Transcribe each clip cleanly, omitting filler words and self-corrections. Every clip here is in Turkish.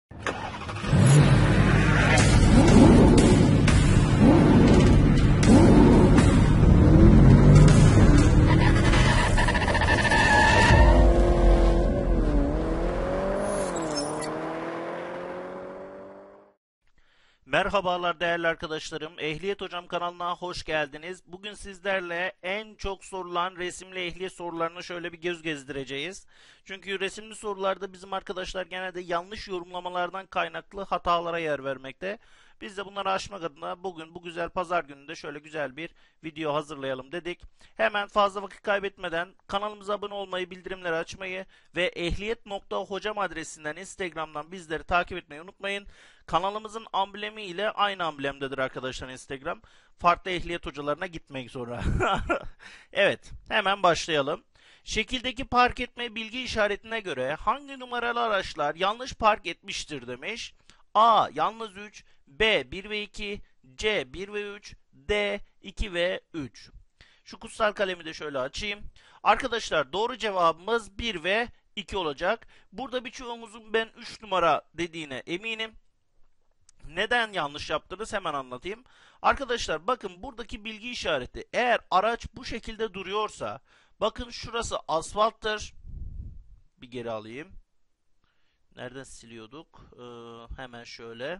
Merhabalar değerli arkadaşlarım. Ehliyet Hocam kanalına hoş geldiniz. Bugün sizlerle en çok sorulan resimli ehliyet sorularını şöyle bir göz gezdireceğiz. Çünkü resimli sorularda bizim arkadaşlar genelde yanlış yorumlamalardan kaynaklı hatalara yer vermekte. Biz de bunları aşmak adına bugün bu güzel pazar gününde şöyle güzel bir video hazırlayalım dedik. Hemen fazla vakit kaybetmeden kanalımıza abone olmayı, bildirimleri açmayı ve ehliyet.hocam adresinden Instagram'dan bizleri takip etmeyi unutmayın. Kanalımızın amblemi ile aynı amblemdedir arkadaşlar Instagram. Farklı ehliyet hocalarına gitmek sonra. Evet, hemen başlayalım. Şekildeki park etme bilgi işaretine göre hangi numaralı araçlar yanlış park etmiştir demiş. A. Yalnız 3, B. 1 ve 2, C. 1 ve 3, D. 2 ve 3. Şu kutsal kalemi de şöyle açayım. Arkadaşlar doğru cevabımız 1 ve 2 olacak. Burada birçoğumuzun ben 3 numara dediğine eminim. Neden yanlış yaptınız hemen anlatayım. Arkadaşlar bakın buradaki bilgi işareti eğer araç bu şekilde duruyorsa bakın şurası asfalttır. Bir geri alayım. Nereden siliyorduk? Hemen şöyle.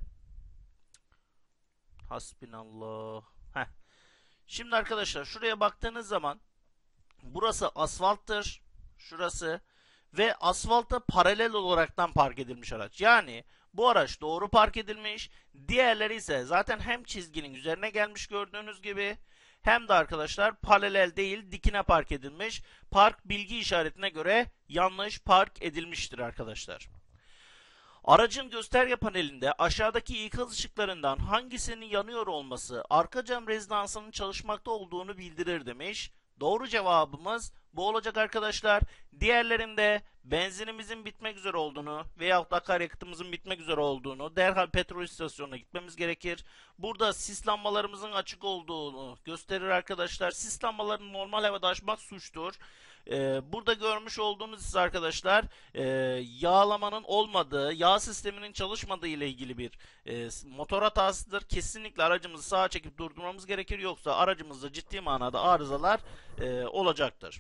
Hasbinallah. Heh. Şimdi arkadaşlar şuraya baktığınız zaman burası asfalttır. Şurası ve asfalta paralel olaraktan park edilmiş araç. Yani bu araç doğru park edilmiş. Diğerleri ise zaten hem çizginin üzerine gelmiş gördüğünüz gibi hem de arkadaşlar paralel değil dikine park edilmiş. Park bilgi işaretine göre yanlış park edilmiştir arkadaşlar. Aracın gösterge panelinde aşağıdaki ikaz ışıklarından hangisinin yanıyor olması arka cam rezidansının çalışmakta olduğunu bildirir demiş. Doğru cevabımız bu olacak arkadaşlar. Diğerlerinde benzinimizin bitmek üzere olduğunu veyahut akaryakıtımızın bitmek üzere olduğunu derhal petrol istasyonuna gitmemiz gerekir. Burada sis lambalarımızın açık olduğunu gösterir arkadaşlar. Sis lambalarını normal havada açmak suçtur. Burada görmüş olduğunuz ise arkadaşlar yağlamanın olmadığı, yağ sisteminin çalışmadığı ile ilgili bir motor hatasıdır. Kesinlikle aracımızı sağa çekip durdurmamız gerekir. Yoksa aracımızda ciddi manada arızalar olacaktır.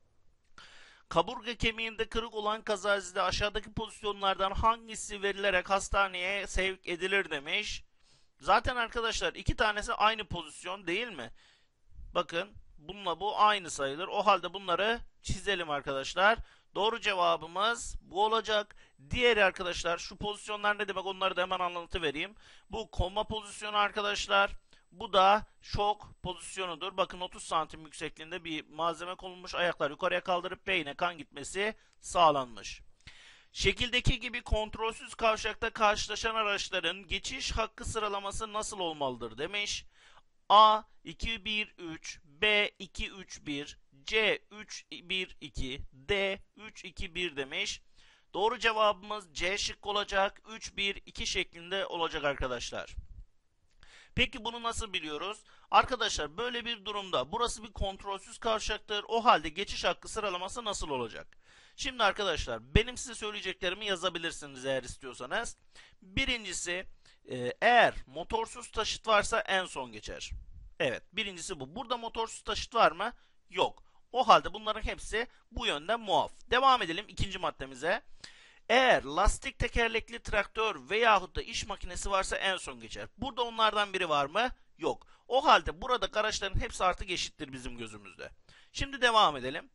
Kaburga kemiğinde kırık olan kazazide aşağıdaki pozisyonlardan hangisi verilerek hastaneye sevk edilir demiş. Zaten arkadaşlar iki tanesi aynı pozisyon değil mi? Bakın bununla bu aynı sayılır. O halde bunları çizelim arkadaşlar. Doğru cevabımız bu olacak. Diğeri arkadaşlar şu pozisyonlar ne demek onları da hemen anlatıvereyim. Bu koma pozisyonu arkadaşlar. Bu da şok pozisyonudur. Bakın 30 santim yüksekliğinde bir malzeme konulmuş. Ayaklar yukarıya kaldırıp beyne kan gitmesi sağlanmış. Şekildeki gibi kontrolsüz kavşakta karşılaşan araçların geçiş hakkı sıralaması nasıl olmalıdır demiş. A 2-1-3, B 2-3-1, C 3-1-2, D 3-2-1 demiş. Doğru cevabımız C şıkkı olacak. 3-1-2 şeklinde olacak arkadaşlar. Peki bunu nasıl biliyoruz? Arkadaşlar böyle bir durumda burası bir kontrolsüz kavşaktır. O halde geçiş hakkı sıralaması nasıl olacak? Şimdi arkadaşlar benim size söyleyeceklerimi yazabilirsiniz eğer istiyorsanız. Birincisi eğer motorsuz taşıt varsa en son geçer. Evet birincisi bu. Burada motorsuz taşıt var mı? Yok. O halde bunların hepsi bu yönden muaf. Devam edelim ikinci maddemize. Eğer lastik tekerlekli traktör veyahut da iş makinesi varsa en son geçer. Burada onlardan biri var mı? Yok. O halde burada araçların hepsi artık eşittir bizim gözümüzde. Şimdi devam edelim.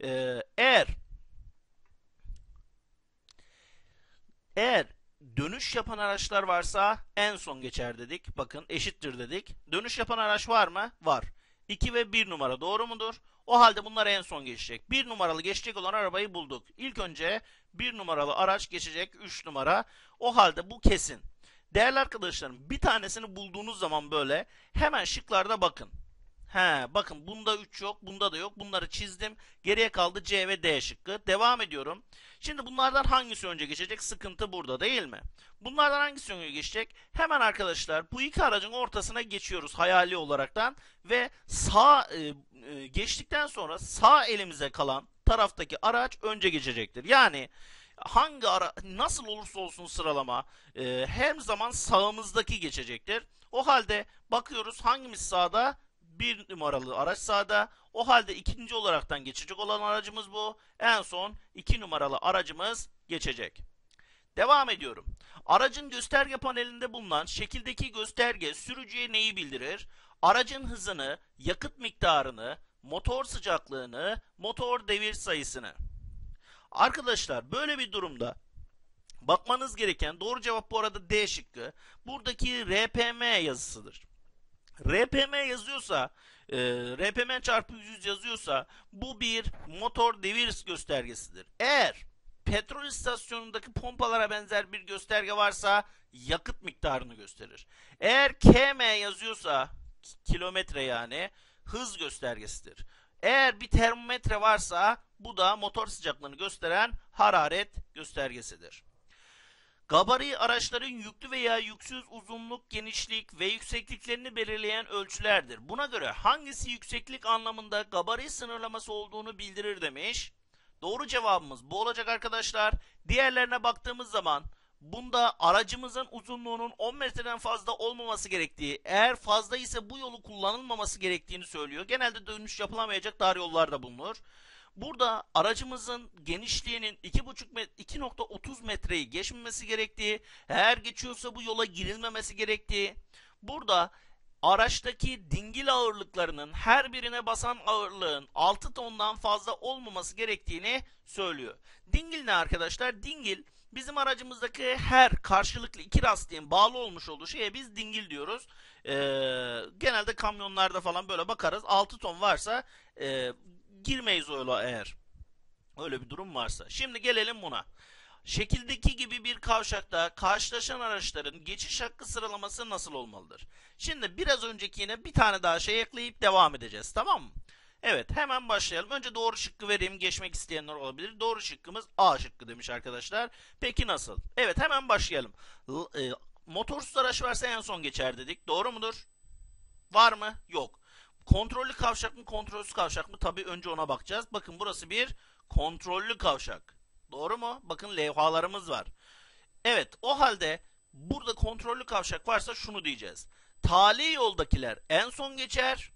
Eğer dönüş yapan araçlar varsa en son geçer dedik. Bakın eşittir dedik. Dönüş yapan araç var mı? Var. 2 ve 1 numara doğru mudur? O halde bunlar en son geçecek. 1 numaralı geçecek olan arabayı bulduk. İlk önce 1 numaralı araç geçecek 3 numara. O halde bu kesin. Değerli arkadaşlarım bir tanesini bulduğunuz zaman böyle hemen şıklarda bakın. Bakın bunda 3 yok, bunda da yok. Bunları çizdim. Geriye kaldı C ve D şıkkı. Devam ediyorum. Şimdi bunlardan hangisi önce geçecek? Sıkıntı burada değil mi? Bunlardan hangisi önce geçecek? Hemen arkadaşlar bu iki aracın ortasına geçiyoruz hayali olaraktan ve geçtikten sonra sağ elimize kalan taraftaki araç önce geçecektir. Yani hangi ara nasıl olursa olsun sıralama her zaman sağımızdaki geçecektir. O halde bakıyoruz hangimiz sağda? Bir numaralı araç sağda. O halde ikinci olaraktan geçecek olan aracımız bu. En son 2 numaralı aracımız geçecek. Devam ediyorum. Aracın gösterge panelinde bulunan şekildeki gösterge sürücüye neyi bildirir? Aracın hızını, yakıt miktarını, motor sıcaklığını, motor devir sayısını. Arkadaşlar böyle bir durumda bakmanız gereken doğru cevap bu arada D şıkkı. Buradaki RPM yazısıdır. RPM yazıyorsa, RPM çarpı 100 yazıyorsa bu bir motor devir göstergesidir. Eğer petrol istasyonundaki pompalara benzer bir gösterge varsa yakıt miktarını gösterir. Eğer km yazıyorsa kilometre yani hız göstergesidir. Eğer bir termometre varsa bu da motor sıcaklığını gösteren hararet göstergesidir. Gabari araçların yüklü veya yüksüz uzunluk, genişlik ve yüksekliklerini belirleyen ölçülerdir. Buna göre hangisi yükseklik anlamında gabari sınırlaması olduğunu bildirir demiş. Doğru cevabımız bu olacak arkadaşlar. Diğerlerine baktığımız zaman bunda aracımızın uzunluğunun 10 metreden fazla olmaması gerektiği, eğer fazla ise bu yolu kullanılmaması gerektiğini söylüyor. Genelde dönüş yapılamayacak dar yollarda bulunur. Burada aracımızın genişliğinin 2.30 metreyi geçmemesi gerektiği, eğer geçiyorsa bu yola girilmemesi gerektiği, burada araçtaki dingil ağırlıklarının her birine basan ağırlığın 6 tondan fazla olmaması gerektiğini söylüyor. Dingil ne arkadaşlar? Dingil bizim aracımızdaki her karşılıklı iki lastiğin bağlı olmuş olduğu şeye biz dingil diyoruz. Genelde kamyonlarda falan böyle bakarız. 6 ton varsa girmeyiz o yola eğer öyle bir durum varsa. Şimdi gelelim buna. Şekildeki gibi bir kavşakta karşılaşan araçların geçiş hakkı sıralaması nasıl olmalıdır? Şimdi biraz önceki yine bir tane daha şey ekleyip devam edeceğiz, tamam mı? Evet, hemen başlayalım. Önce doğru şıkkı vereyim, geçmek isteyenler olabilir. Doğru şıkkımız A şıkkı demiş arkadaşlar. Peki nasıl? Evet, hemen başlayalım. Motorsuz araç varsa en son geçer dedik. Doğru mudur? Var mı? Yok. Kontrollü kavşak mı, kontrolsüz kavşak mı? Tabii önce ona bakacağız. Bakın burası bir kontrollü kavşak. Doğru mu? Bakın levhalarımız var. Evet, o halde burada kontrollü kavşak varsa şunu diyeceğiz. Tali yoldakiler en son geçer,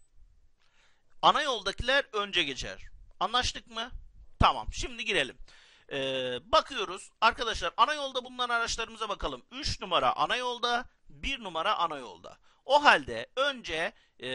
ana yoldakiler önce geçer. Anlaştık mı? Tamam, şimdi girelim. Bakıyoruz. Arkadaşlar ana yolda bulunan araçlarımıza bakalım. 3 numara ana yolda, 1 numara ana yolda. O halde önce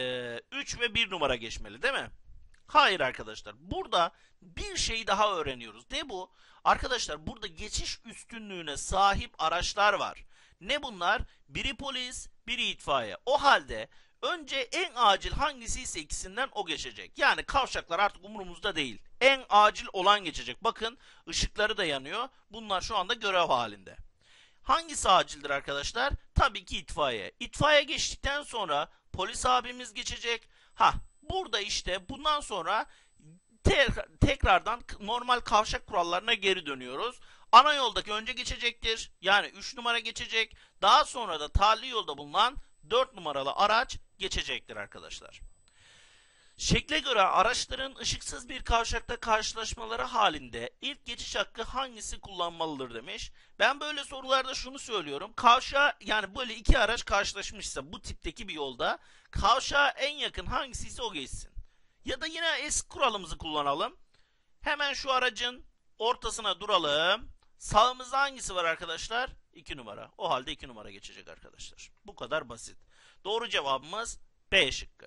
3 ve 1 numara geçmeli değil mi? Hayır arkadaşlar. Burada bir şey daha öğreniyoruz. Ne bu? Arkadaşlar burada geçiş üstünlüğüne sahip araçlar var. Ne bunlar? Biri polis, biri itfaiye. O halde önce en acil hangisi ise ikisinden o geçecek. Yani kavşaklar artık umurumuzda değil. En acil olan geçecek. Bakın ışıkları da yanıyor. Bunlar şu anda görev halinde. Hangisi acildir arkadaşlar? Tabii ki itfaiye. İtfaiye geçtikten sonra polis abimiz geçecek. Burada işte bundan sonra tekrardan normal kavşak kurallarına geri dönüyoruz. Ana yoldaki önce geçecektir. Yani 3 numara geçecek. Daha sonra da tali yolda bulunan 4 numaralı araç geçecektir arkadaşlar. Şekle göre araçların ışıksız bir kavşakta karşılaşmaları halinde ilk geçiş hakkı hangisi kullanmalıdır demiş. Ben böyle sorularda şunu söylüyorum. Kavşağa yani böyle iki araç karşılaşmışsa bu tipteki bir yolda kavşağa en yakın hangisiyse o geçsin. Ya da yine eski kuralımızı kullanalım. Hemen şu aracın ortasına duralım. Sağımızda hangisi var arkadaşlar? 2 numara. O halde 2 numara geçecek arkadaşlar. Bu kadar basit. Doğru cevabımız B şıkkı.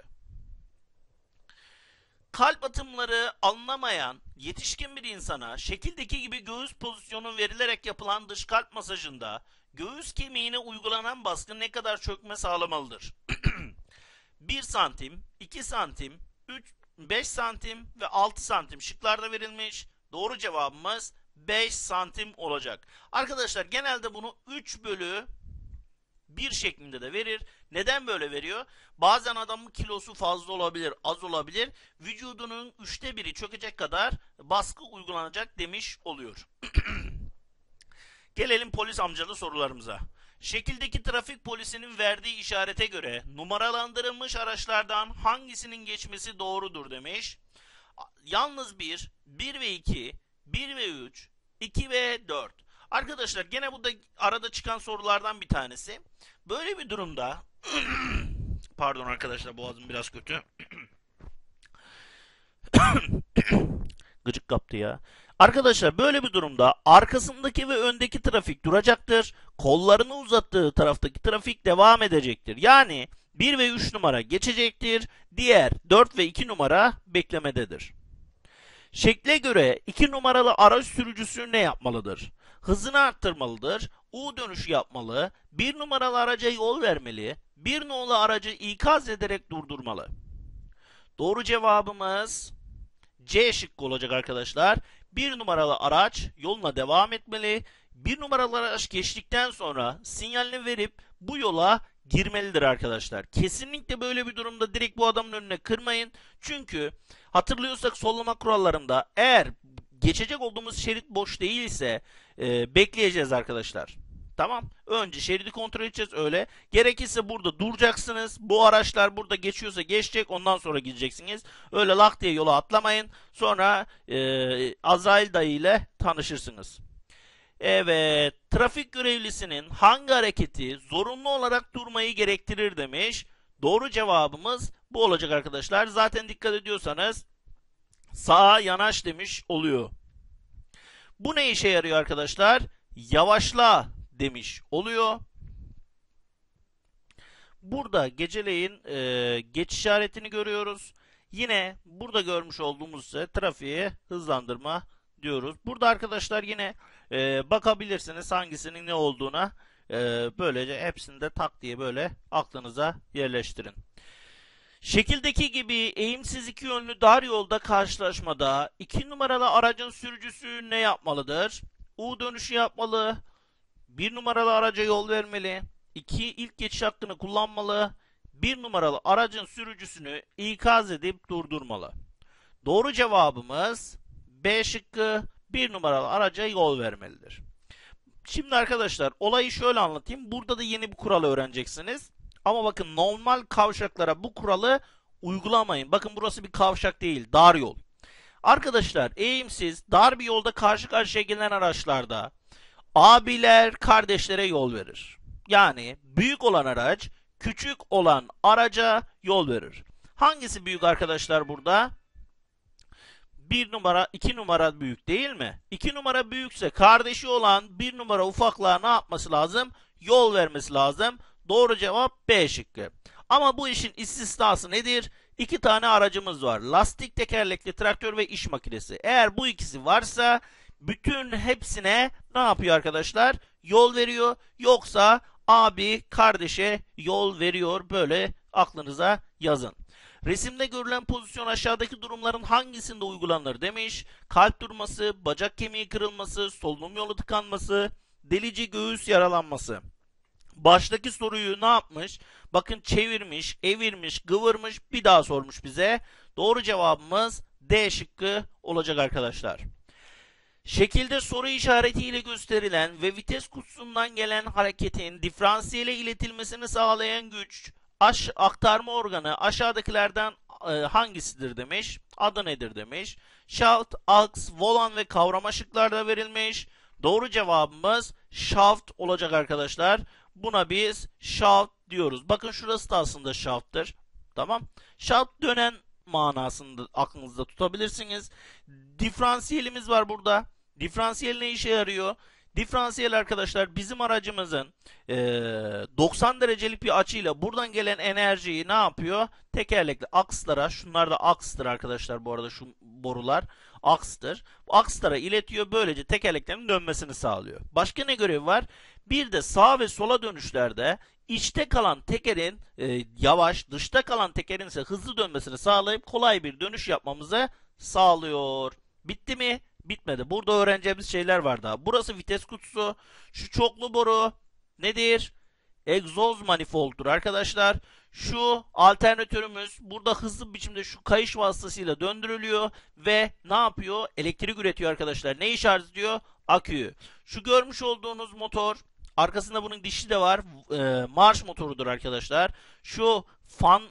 Kalp atımları anlamayan yetişkin bir insana şekildeki gibi göğüs pozisyonu verilerek yapılan dış kalp masajında göğüs kemiğine uygulanan baskı ne kadar çökme sağlamalıdır? 1 santim, 2 santim, 5 santim ve 6 santim şıklarda verilmiş. Doğru cevabımız 5 santim olacak. Arkadaşlar genelde bunu 3 bölü 1 şeklinde de verir. Neden böyle veriyor? Bazen adamın kilosu fazla olabilir, az olabilir. Vücudunun 1/3'ü çökecek kadar baskı uygulanacak demiş oluyor. Gelelim polis amcalı sorularımıza. Şekildeki trafik polisinin verdiği işarete göre numaralandırılmış araçlardan hangisinin geçmesi doğrudur demiş. Yalnız 1 ve 2, 1 ve 3, 2 ve 4. Arkadaşlar gene bu da arada çıkan sorulardan bir tanesi. Böyle bir durumda pardon arkadaşlar, boğazım biraz kötü. Gıcık kaptı ya. Arkadaşlar böyle bir durumda arkasındaki ve öndeki trafik duracaktır. Kollarını uzattığı taraftaki trafik devam edecektir. Yani 1 ve 3 numara geçecektir. Diğer 4 ve 2 numara beklemededir. Şekle göre 2 numaralı araç sürücüsü ne yapmalıdır? Hızını arttırmalıdır. U dönüşü yapmalı. 1 numaralı araca yol vermeli. 1 nolu aracı ikaz ederek durdurmalı. Doğru cevabımız C şıkkı olacak arkadaşlar. 1 numaralı araç yoluna devam etmeli. 1 numaralı araç geçtikten sonra sinyalini verip bu yola girmelidir arkadaşlar. Kesinlikle böyle bir durumda direkt bu adamın önüne kırmayın. Çünkü hatırlıyorsak sollama kurallarında eğer geçecek olduğumuz şerit boş değilse bekleyeceğiz arkadaşlar. Tamam. Önce şeridi kontrol edeceğiz öyle. Gerekirse burada duracaksınız. Bu araçlar burada geçiyorsa geçecek. Ondan sonra gideceksiniz. Öyle lak diye yola atlamayın. Sonra Azrail dayı ile tanışırsınız. Evet. Trafik görevlisinin hangi hareketi zorunlu olarak durmayı gerektirir demiş. Doğru cevabımız bu olacak arkadaşlar. Zaten dikkat ediyorsanız sağa yanaş demiş oluyor. Bu ne işe yarıyor arkadaşlar? Yavaşla demiş oluyor. Burada geceleyin geç işaretini görüyoruz. Yine burada görmüş olduğumuz ise trafiği hızlandırma diyoruz. Burada arkadaşlar yine bakabilirsiniz hangisinin ne olduğuna. Böylece hepsini de tak diye böyle aklınıza yerleştirin. Şekildeki gibi eğimsiz iki yönlü dar yolda karşılaşmada 2 numaralı aracın sürücüsü ne yapmalıdır? U dönüşü yapmalı. 1 numaralı araca yol vermeli. 2 ilk geçiş hakkını kullanmalı. 1 numaralı aracın sürücüsünü ikaz edip durdurmalı. Doğru cevabımız B şıkkı, 1 numaralı araca yol vermelidir. Şimdi arkadaşlar olayı şöyle anlatayım. Burada da yeni bir kural öğreneceksiniz. Ama bakın normal kavşaklara bu kuralı uygulamayın. Bakın burası bir kavşak değil, dar yol. Arkadaşlar eğimsiz, dar bir yolda karşı karşıya gelen araçlarda abiler kardeşlere yol verir. Yani büyük olan araç küçük olan araca yol verir. Hangisi büyük arkadaşlar burada? 1 numara 2 numara büyük değil mi? 2 numara büyükse kardeşi olan 1 numara ufaklığa ne yapması lazım? Yol vermesi lazım. Doğru cevap B şıkkı. Ama bu işin istisnası nedir? 2 tane aracımız var. Lastik tekerlekli traktör ve iş makinesi. Eğer bu ikisi varsa bütün hepsine ne yapıyor arkadaşlar? Yol veriyor. Yoksa abi kardeşe yol veriyor. Böyle aklınıza yazın. Resimde görülen pozisyon aşağıdaki durumların hangisinde uygulanır demiş. Kalp durması, bacak kemiği kırılması, solunum yolu tıkanması, delici göğüs yaralanması. Baştaki soruyu ne yapmış? Bakın çevirmiş, evirmiş, kıvırmış, bir daha sormuş bize. Doğru cevabımız D şıkkı olacak arkadaşlar. Şekilde soru işaretiyle gösterilen ve vites kutusundan gelen hareketin diferansiyele iletilmesini sağlayan güç, aktarma organı aşağıdakilerden hangisidir demiş. Adı nedir demiş. Shaft, aks, volan ve kavrama şıklarda verilmiş. Doğru cevabımız shaft olacak arkadaşlar. Buna biz shaft diyoruz. Bakın şurası da aslında shaft'tır. Tamam. Shaft dönen manasında aklınızda tutabilirsiniz. Diferansiyelimiz var burada. Diferansiyel ne işe yarıyor? Diferansiyel arkadaşlar bizim aracımızın 90 derecelik bir açıyla buradan gelen enerjiyi ne yapıyor? Tekerlekli akslara, şunlar da akstır arkadaşlar bu arada, şu borular akstır. Akslara iletiyor, böylece tekerleklerin dönmesini sağlıyor. Başka ne görevi var? Bir de sağ ve sola dönüşlerde içte kalan tekerin yavaş, dışta kalan tekerin ise hızlı dönmesini sağlayıp kolay bir dönüş yapmamızı sağlıyor. Bitti mi? Bitmedi. Burada öğreneceğimiz şeyler var daha. Burası vites kutusu. Şu çoklu boru nedir? Egzoz manifoldtur arkadaşlar. Şu alternatörümüz burada hızlı bir biçimde şu kayış vasıtasıyla döndürülüyor ve ne yapıyor? Elektrik üretiyor arkadaşlar. Neyi şarj ediyor? Aküyü. Şu görmüş olduğunuz motor, arkasında bunun dişi de var. Marş motorudur arkadaşlar. Şu fan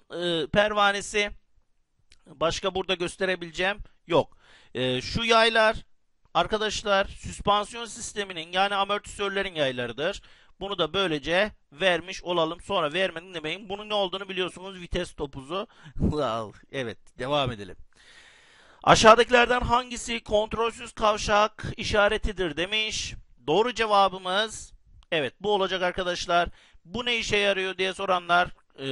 pervanesi, başka burada gösterebileceğim yok. Şu yaylar arkadaşlar süspansiyon sisteminin yani amortisörlerin yaylarıdır. Bunu da böylece vermiş olalım. Sonra vermedim demeyin. Bunun ne olduğunu biliyorsunuz. Vites topuzu. Evet, devam edelim. Aşağıdakilerden hangisi kontrolsüz kavşak işaretidir demiş. Doğru cevabımız evet bu olacak arkadaşlar. Bu ne işe yarıyor diye soranlar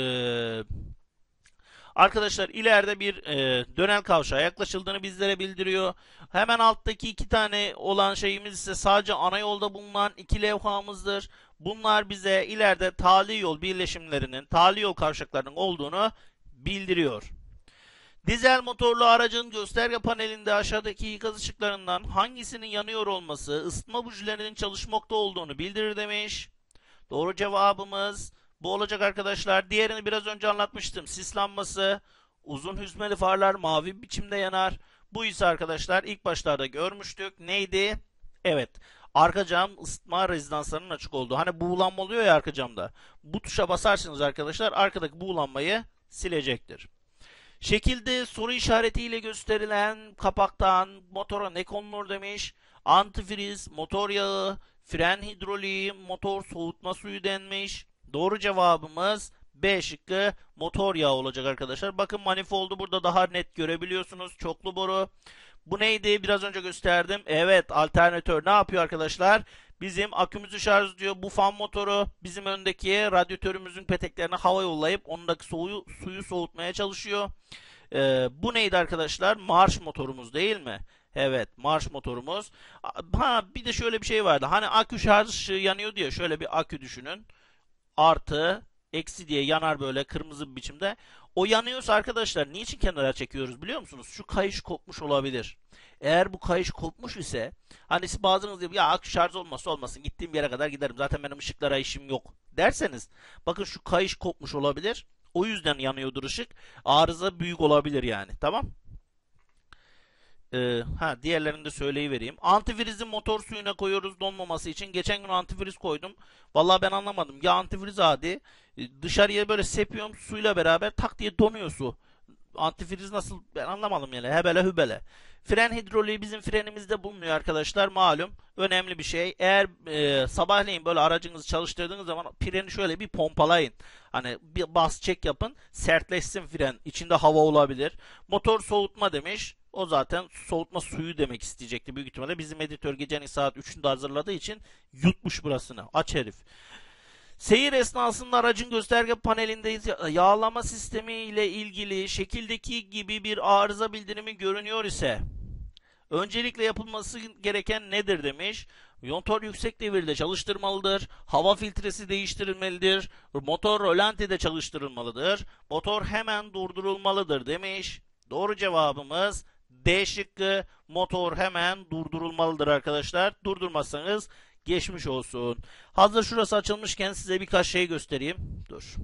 arkadaşlar ileride bir dönel kavşağa yaklaşıldığını bizlere bildiriyor. Hemen alttaki iki tane olan şeyimiz ise sadece ana yolda bulunan iki levhamızdır. Bunlar bize ileride tali yol birleşimlerinin, tali yol kavşaklarının olduğunu bildiriyor. Dizel motorlu aracın gösterge panelinde aşağıdaki ikaz ışıklarından hangisinin yanıyor olması ısıtma bujilerinin çalışmakta olduğunu bildirir demiş. Doğru cevabımız bu olacak arkadaşlar. Diğerini biraz önce anlatmıştım. Sis lambası, uzun hüzmeli farlar mavi biçimde yanar. Bu ise arkadaşlar ilk başlarda görmüştük. Neydi? Evet. Arka cam ısıtma rezidanslarının açık olduğu. Hani buğulanma oluyor ya arka camda. Bu tuşa basarsınız arkadaşlar arkadaki buğulanmayı silecektir. Şekilde soru işaretiyle gösterilen kapaktan motora ne konulur demiş. Antifriz, motor yağı, fren hidroliği, motor soğutma suyu denmiş. Doğru cevabımız B şıkkı motor yağı olacak arkadaşlar. Bakın manifoldu burada daha net görebiliyorsunuz. Çoklu boru. Bu neydi? Biraz önce gösterdim. Evet, alternatör ne yapıyor arkadaşlar? Bizim akümüzü şarjlıyor. Bu fan motoru bizim öndeki radyatörümüzün peteklerine hava yollayıp ondaki suyu soğutmaya çalışıyor. Bu neydi arkadaşlar? Marş motorumuz değil mi? Evet, marş motorumuz. Ha, bir de şöyle bir şey vardı. Hani akü şarj ışığı yanıyor diye şöyle bir akü düşünün. Artı, eksi diye yanar böyle kırmızı bir biçimde. O yanıyorsa arkadaşlar niçin kenara çekiyoruz biliyor musunuz? Şu kayış kopmuş olabilir. Eğer bu kayış kopmuş ise hani bazınız diyor ya akü şarj olmazsa olmasın gittiğim yere kadar giderim zaten benim ışıklara işim yok derseniz bakın şu kayış kopmuş olabilir. O yüzden yanıyordur ışık. Arıza büyük olabilir yani. Tamam. Diğerlerini de söyleyivereyim. Antifrizi motor suyuna koyuyoruz donmaması için. Geçen gün antifriz koydum. Vallahi ben anlamadım. Ya antifriz adi dışarıya böyle sepiyorum suyla beraber tak diye donuyor su. Antifriz nasıl ben anlamadım yani. Hebele hübele. Fren hidroliği bizim frenimizde bulunuyor arkadaşlar malum. Önemli bir şey. Eğer sabahleyin böyle aracınızı çalıştırdığınız zaman freni şöyle bir pompalayın. Hani bir bas çek yapın. Sertleşsin fren. İçinde hava olabilir. Motor soğutma demiş. O zaten soğutma suyu demek isteyecekti büyük ihtimalle. Bizim editör gecenin saat 3'ünde hazırladığı için yutmuş burasını. Aç herif. Seyir esnasında aracın gösterge panelindeyiz. Yağlama sistemi ile ilgili şekildeki gibi bir arıza bildirimi görünüyor ise öncelikle yapılması gereken nedir demiş. Motor yüksek devirde çalıştırmalıdır. Hava filtresi değiştirilmelidir. Motor rölantide çalıştırılmalıdır. Motor hemen durdurulmalıdır demiş. Doğru cevabımız D şıkkı motor hemen durdurulmalıdır arkadaşlar. Durdurmazsanız geçmiş olsun. Hazır şurası açılmışken size birkaç şey göstereyim.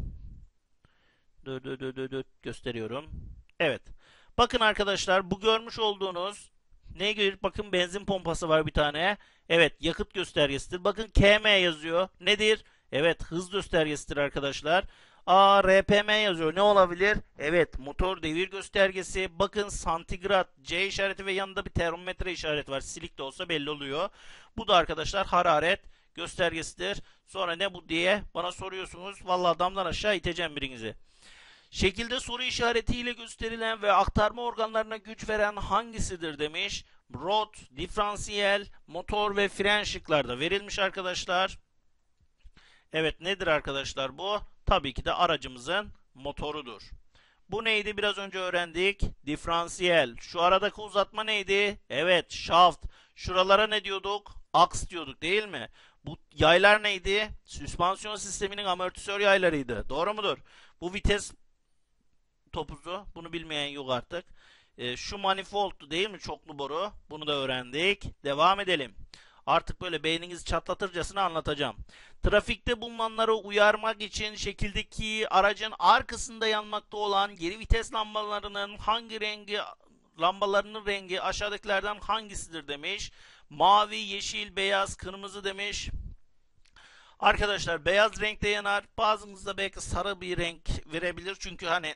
Dur. Gösteriyorum. Evet. Bakın arkadaşlar bu görmüş olduğunuz neye göre? Bakın benzin pompası var bir tane. Evet yakıt göstergesidir. Bakın KM yazıyor. Nedir? Evet hız göstergesidir arkadaşlar. RPM yazıyor. Ne olabilir? Evet motor devir göstergesi. Bakın santigrat C işareti ve yanında bir termometre işareti var. Silik de olsa belli oluyor. Bu da arkadaşlar hararet göstergesidir. Sonra ne bu diye bana soruyorsunuz. Vallahi damdan aşağı iteceğim birinizi. Şekilde soru işaretiyle gösterilen ve aktarma organlarına güç veren hangisidir demiş. Rot, diferansiyel, motor ve fren şıklarda verilmiş arkadaşlar. Evet nedir arkadaşlar bu? Tabii ki de aracımızın motorudur. Bu neydi biraz önce öğrendik? Diferansiyel. Şu aradaki uzatma neydi? Evet şaft. Şuralara ne diyorduk? Aks diyorduk değil mi? Bu yaylar neydi? Süspansiyon sisteminin amortisör yaylarıydı. Doğru mudur? Bu vites topuzu. Bunu bilmeyen yok artık. Şu manifoldtu değil mi? Çoklu boru. Bunu da öğrendik. Devam edelim. Artık böyle beyninizi çatlatırcasına anlatacağım. Trafikte bulunanları uyarmak için şekildeki aracın arkasında yanmakta olan geri vites lambalarının lambalarının rengi aşağıdakilerden hangisidir demiş. Mavi, yeşil, beyaz, kırmızı demiş. Arkadaşlar beyaz renkte yanar. Bazımızda belki sarı bir renk verebilir. Çünkü hani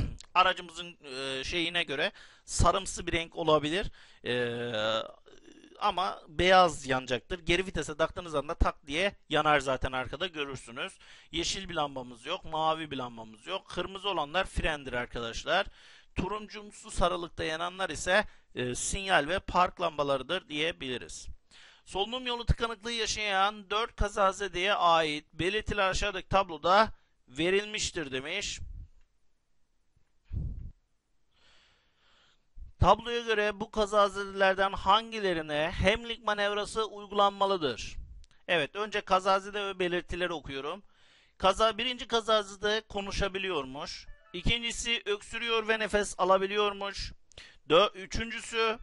aracımızın şeyine göre sarımsı bir renk olabilir. ama beyaz yanacaktır. Geri vitese taktığınız anda tak diye yanar zaten, arkada görürsünüz. Yeşil bir lambamız yok, mavi bir lambamız yok. Kırmızı olanlar frendir arkadaşlar. Turuncumsu sarılıkta yananlar ise sinyal ve park lambalarıdır diyebiliriz. Solunum yolu tıkanıklığı yaşayan 4 kazazedeye ait belirtiler aşağıdaki tabloda verilmiştir demiş. Tabloya göre bu kazazedelerden hangilerine hemlik manevrası uygulanmalıdır? Evet, önce kazazede ve belirtileri okuyorum. Birinci kazazede konuşabiliyormuş. İkincisi öksürüyor ve nefes alabiliyormuş. Üçüncüsü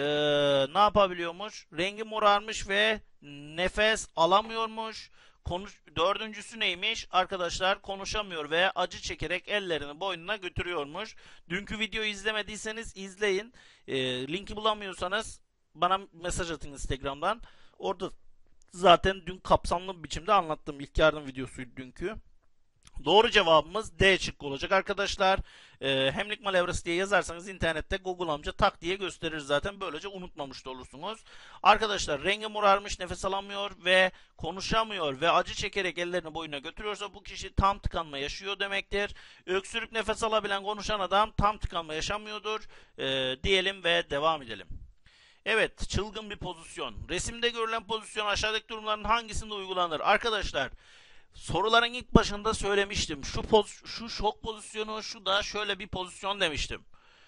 ne yapabiliyormuş? Rengi morarmış ve nefes alamıyormuş. Dördüncüsü neymiş? Arkadaşlar konuşamıyor ve acı çekerek ellerini boynuna götürüyormuş. Dünkü videoyu izlemediyseniz izleyin. Linki bulamıyorsanız bana mesaj atın Instagram'dan. Orada zaten dün kapsamlı bir biçimde anlattım. İlk yardım videosuydu dünkü. Doğru cevabımız D şıkkı olacak arkadaşlar. Hemlik manevrası diye yazarsanız internette Google amca tak diye gösterir zaten. Böylece unutmamış da olursunuz. Arkadaşlar rengi morarmış, nefes alamıyor ve konuşamıyor ve acı çekerek ellerini boyuna götürüyorsa bu kişi tam tıkanma yaşıyor demektir. Öksürüp nefes alabilen konuşan adam tam tıkanma yaşamıyordur diyelim ve devam edelim. Evet, çılgın bir pozisyon. Resimde görülen pozisyon aşağıdaki durumların hangisinde uygulanır? Arkadaşlar, soruların ilk başında söylemiştim. Şu şok pozisyonu, şu da şöyle bir pozisyon demiştim.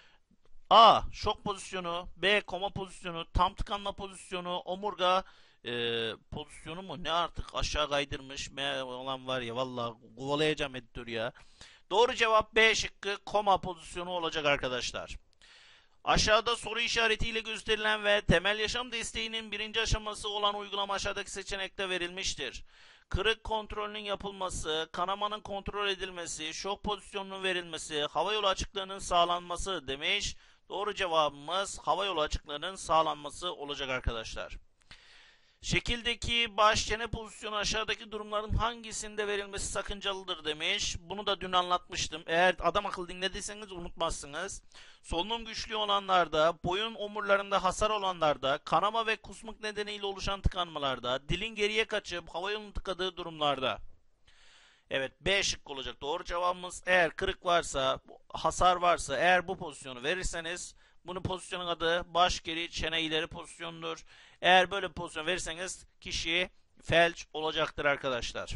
A. Şok pozisyonu. B. Koma pozisyonu. Tam tıkanma pozisyonu. Omurga pozisyonu mu? Ne artık aşağı kaydırmış. M olan var ya, vallahi kovalayacağım editörü ya. Doğru cevap B şıkkı, koma pozisyonu olacak arkadaşlar. Aşağıda soru işaretiyle gösterilen ve temel yaşam desteğinin birinci aşaması olan uygulama aşağıdaki seçenekte verilmiştir. Kırık kontrolünün yapılması, kanamanın kontrol edilmesi, şok pozisyonunun verilmesi, havayolu açıklığının sağlanması demiş. Doğru cevabımız havayolu açıklığının sağlanması olacak arkadaşlar. Şekildeki baş çene pozisyonu aşağıdaki durumların hangisinde verilmesi sakıncalıdır demiş. Bunu da dün anlatmıştım. Eğer adam akıllı dinlediyseniz unutmazsınız. Solunum güçlü olanlarda, boyun omurlarında hasar olanlarda, kanama ve kusmuk nedeniyle oluşan tıkanmalarda, dilin geriye kaçıp hava yolunu tıkadığı durumlarda. Evet, B şıkkı olacak doğru cevabımız. Eğer kırık varsa, hasar varsa, eğer bu pozisyonu verirseniz, bunun pozisyonun adı baş geri çene ileri pozisyonudur. Eğer böyle bir pozisyon verirseniz kişi felç olacaktır arkadaşlar.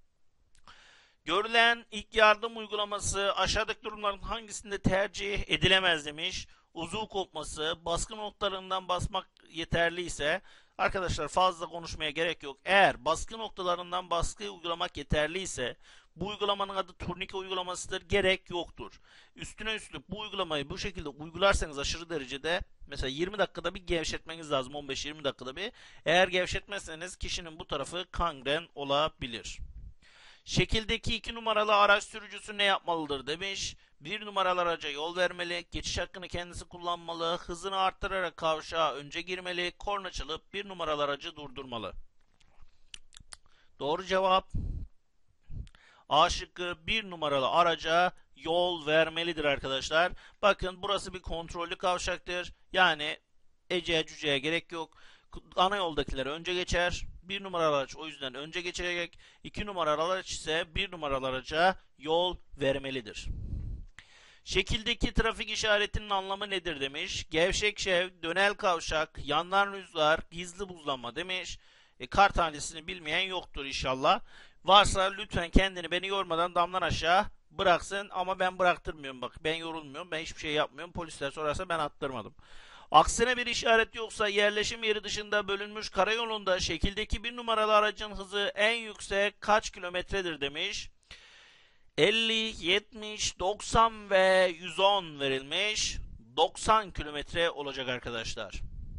Görülen ilk yardım uygulaması aşağıdaki durumların hangisinde tercih edilemez demiş. Uzuv kopması, baskı noktalarından basmak yeterli ise arkadaşlar fazla konuşmaya gerek yok. Eğer baskı noktalarından baskı uygulamak yeterli ise bu uygulamanın adı turnike uygulamasıdır. Gerek yoktur. Üstüne üstlük bu uygulamayı bu şekilde uygularsanız aşırı derecede mesela 20 dakikada bir gevşetmeniz lazım. 15-20 dakikada bir. Eğer gevşetmezseniz kişinin bu tarafı kangren olabilir. Şekildeki 2 numaralı araç sürücüsü ne yapmalıdır demiş. 1 numaralı araca yol vermeli, geçiş hakkını kendisi kullanmalı, hızını arttırarak kavşağa önce girmeli, korna çalıp 1 numaralı aracı durdurmalı. Doğru cevap A şıkkı, 1 numaralı araca yol vermelidir arkadaşlar. Bakın burası bir kontrollü kavşaktır. Yani Ece'ye cüceye gerek yok. Ana yoldakiler önce geçer. 1 numaralı araç o yüzden önce geçecek. 2 numaralı araç ise 1 numaralı araca yol vermelidir. Şekildeki trafik işaretinin anlamı nedir demiş. Gevşek şev, dönel kavşak, yandan rüzgar, gizli buzlanma demiş. Kar tanesini bilmeyen yoktur inşallah. Varsa lütfen kendini beni yormadan damdan aşağı bıraksın, ama ben bıraktırmıyorum bak. Ben yorulmuyorum, ben hiçbir şey yapmıyorum. Polisler sorarsa ben attırmadım. Aksine bir işaret yoksa yerleşim yeri dışında bölünmüş karayolunda şekildeki 1 numaralı aracın hızı en yüksek kaç kilometredir demiş. 50, 70, 90 ve 110 verilmiş. 90 kilometre olacak arkadaşlar.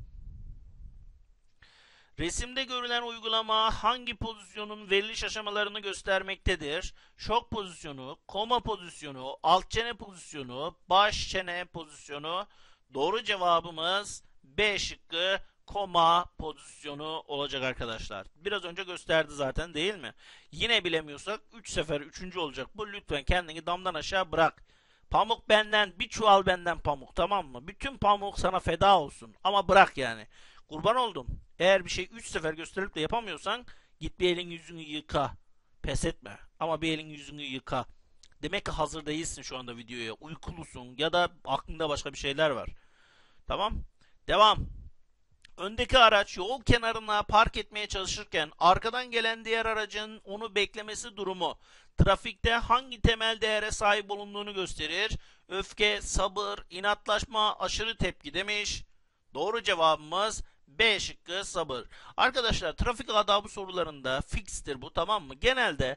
Resimde görülen uygulama hangi pozisyonun veriliş aşamalarını göstermektedir? Şok pozisyonu, koma pozisyonu, alt çene pozisyonu, baş çene pozisyonu. Doğru cevabımız B şıkkı, koma pozisyonu olacak arkadaşlar. Biraz önce gösterdi zaten değil mi? Yine bilemiyorsak 3 sefer 3. olacak. Bu lütfen kendini damdan aşağı bırak. Pamuk benden, bir çuval benden pamuk, tamam mı? Bütün pamuk sana feda olsun ama bırak yani. Kurban oldum. Eğer bir şey 3 sefer gösterip de yapamıyorsan git bir elin yüzünü yıka. Pes etme. Ama bir elin yüzünü yıka. Demek ki hazır değilsin şu anda videoya. Uykulusun ya da aklında başka bir şeyler var. Tamam. Devam. Öndeki araç yol kenarına park etmeye çalışırken arkadan gelen diğer aracın onu beklemesi durumu trafikte hangi temel değere sahip olunduğunu gösterir? Öfke, sabır, inatlaşma, aşırı tepki demiş. Doğru cevabımız B şıkkı sabır. Arkadaşlar trafik adabı sorularında fikstir bu, tamam mı? Genelde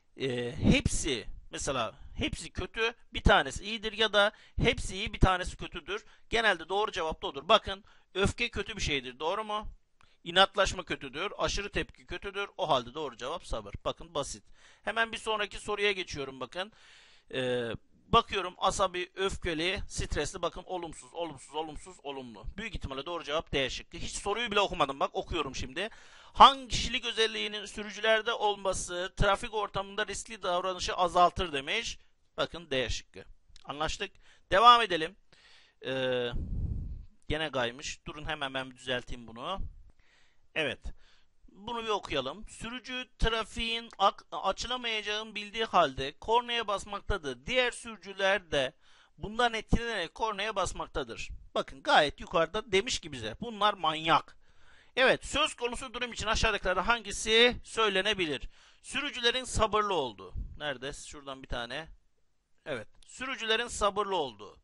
hepsi, mesela hepsi kötü bir tanesi iyidir ya da hepsi iyi bir tanesi kötüdür. Genelde doğru cevap da odur. Bakın, öfke kötü bir şeydir, doğru mu? İnatlaşma kötüdür, aşırı tepki kötüdür. O halde doğru cevap sabır. Bakın, basit. Hemen bir sonraki soruya geçiyorum, bakın. Bakıyorum, asabi, öfkeli, stresli, bakın olumsuz, olumsuz, olumsuz, olumlu. Büyük ihtimalle doğru cevap D şıkkı. Hiç soruyu bile okumadım, bak okuyorum şimdi. Hangi kişilik özelliğinin sürücülerde olması trafik ortamında riskli davranışı azaltır demiş. Bakın D şıkkı. Anlaştık. Devam edelim. Ee, Gene kaymış. Durun, hemen ben düzelteyim bunu. Evet. Bunu bir okuyalım. Sürücü trafiğin açılamayacağını bildiği halde kornaya basmaktadır. Diğer sürücüler de bundan etkilenerek kornaya basmaktadır. Bakın, gayet yukarıda demiş ki bize bunlar manyak. Evet, söz konusu durum için aşağıdakilerden hangisi söylenebilir? Sürücülerin sabırlı olduğu. Nerede? Şuradan bir tane. Evet, sürücülerin sabırlı olduğu.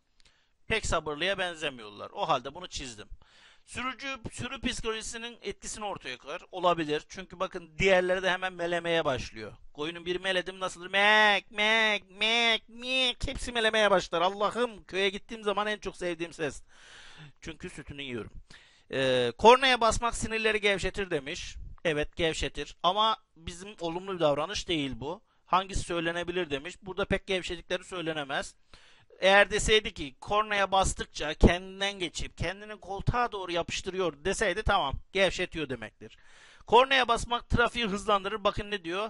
Pek sabırlıya benzemiyorlar. O halde bunu çizdim. Sürü psikolojisinin etkisini ortaya koyar. Olabilir. Çünkü bakın, diğerleri de hemen melemeye başlıyor. Koyunun bir meledim nasıldır? Mek, mek, mek, mek. Hepsi melemeye başlar. Allah'ım, köye gittiğim zaman en çok sevdiğim ses. Çünkü sütünü yiyorum. Kornaya basmak sinirleri gevşetir demiş. Evet, gevşetir. Ama bizim olumlu bir davranış değil bu. Hangisi söylenebilir demiş. Burada pek gevşedikleri söylenemez. Eğer deseydi ki kornaya bastıkça kendinden geçip kendini koltuğa doğru yapıştırıyor deseydi, tamam, gevşetiyor demektir. Kornaya basmak trafiği hızlandırır. Bakın ne diyor?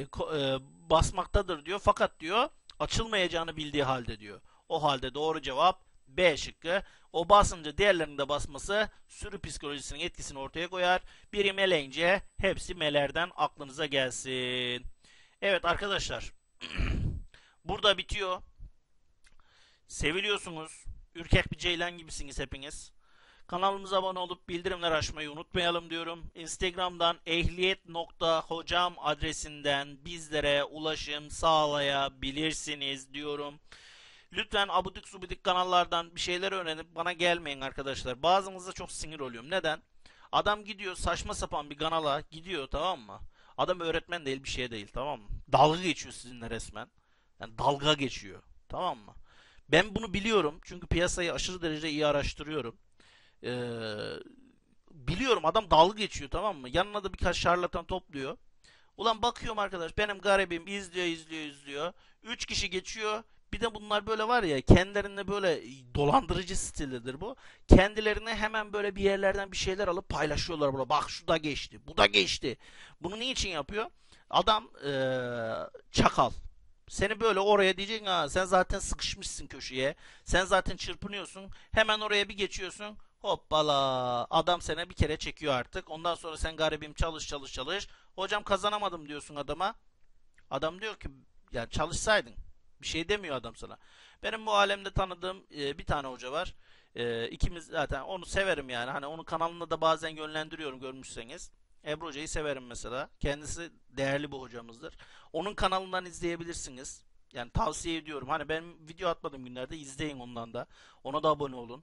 Basmaktadır diyor. Fakat diyor, açılmayacağını bildiği halde diyor. O halde doğru cevap B şıkkı. O basınca diğerlerinin de basması sürü psikolojisinin etkisini ortaya koyar. Biri meleyince hepsi melerden, aklınıza gelsin. Evet arkadaşlar. Burada bitiyor. Seviliyorsunuz. Ürkek bir ceylan gibisiniz hepiniz. Kanalımıza abone olup bildirimler açmayı unutmayalım diyorum. Instagram'dan ehliyet.hocam adresinden bizlere ulaşım sağlayabilirsiniz diyorum. Lütfen abudik subidik kanallardan bir şeyler öğrenip bana gelmeyin arkadaşlar. Bazınıza çok sinir oluyorum. Neden? Adam gidiyor saçma sapan bir kanala gidiyor, tamam mı? Adam öğretmen değil, bir şey değil, tamam mı? Dalga geçiyor sizinle resmen. Yani dalga geçiyor, tamam mı? Ben bunu biliyorum çünkü piyasayı aşırı derece iyi araştırıyorum. Ee, Biliyorum, adam dalga geçiyor, tamam mı? Yanına da birkaç şarlatan topluyor. Ulan bakıyorum arkadaş, benim garibim izliyor izliyor izliyor. 3 kişi geçiyor. Bir de bunlar böyle var ya, kendilerine böyle dolandırıcı stilidir bu. Kendilerine hemen böyle bir yerlerden bir şeyler alıp paylaşıyorlar. Böyle, bak şu da geçti, bu da geçti. Bunu niçin yapıyor? Adam çakal. Seni böyle oraya diyecek, ha sen zaten sıkışmışsın köşeye. Sen zaten çırpınıyorsun. Hemen oraya bir geçiyorsun. Hoppala. Adam seni bir kere çekiyor artık. Ondan sonra sen garibim çalış çalış çalış. Hocam kazanamadım diyorsun adama. Adam diyor ki, yani çalışsaydın. Bir şey demiyor adam sana. Benim bu alemde tanıdığım bir tane hoca var. İkimiz zaten onu severim yani. Hani onun kanalında da bazen yönlendiriyorum, görmüşseniz. Ebru Hoca'yı severim mesela. Kendisi değerli bir hocamızdır. Onun kanalından izleyebilirsiniz. Yani tavsiye ediyorum. Hani ben video atmadığım günlerde izleyin ondan da. Ona da abone olun.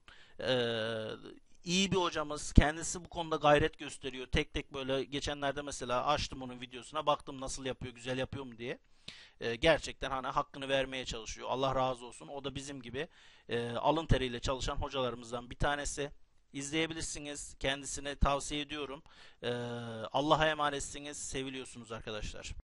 İyi bir hocamız. Kendisi bu konuda gayret gösteriyor. Tek tek böyle, geçenlerde mesela açtım onun videosuna. Baktım nasıl yapıyor, güzel yapıyor mu diye. Gerçekten hani hakkını vermeye çalışıyor. Allah razı olsun. O da bizim gibi alın teriyle çalışan hocalarımızdan bir tanesi. İzleyebilirsiniz. Kendisine tavsiye ediyorum. Allah'a emanetsiniz. Seviliyorsunuz arkadaşlar.